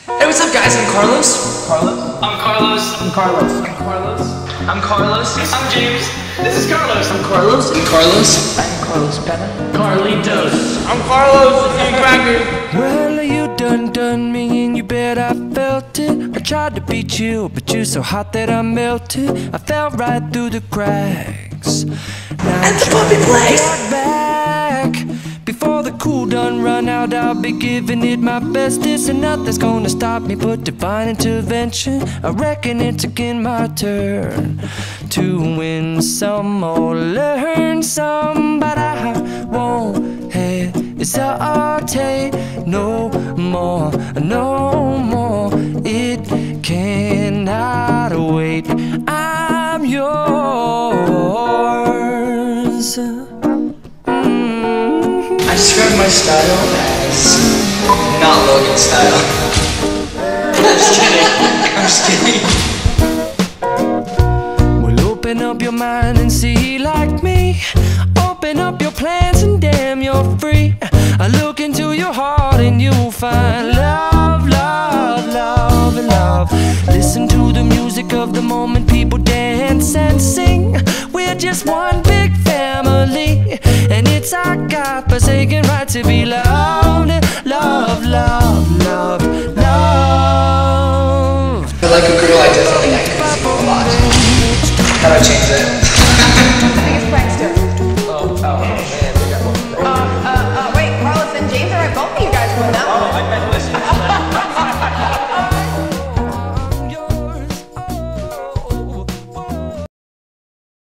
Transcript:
Hey, what's up, guys? I'm Carlos. Carlos? I'm Carlos. I'm Carlos. I'm Carlos. I'm Carlos. I'm James. This is Carlos. I'm Carlos. I'm Carlos. I'm Carlos Pena. Carlitos. I'm Carlos. I'm Cracker. Well, you done me and you bet I felt it. I tried to beat you, but you're so hot that I melted. I fell right through the cracks. Now At the puppy place. Get back. Before the cool done run out, I'll be giving it my best. This and nothing's gonna stop me but divine intervention. I reckon it's again my turn to win some or learn some, but I won't hesitate no more, no more. It cannot wait. I'm yours. I describe my style as not Logan style. I'm just kidding. I'm just kidding. Well, open up your mind and see like me. Open up your plans and damn, you're free. I look into your heart and you'll find love, love, love, and love. Listen to the music of the moment, people dance and sing. We're just one big family, and it's our God-forsaken right to be loved. Love, love, love, love. I feel like a girl I definitely like a lot. How do I change that?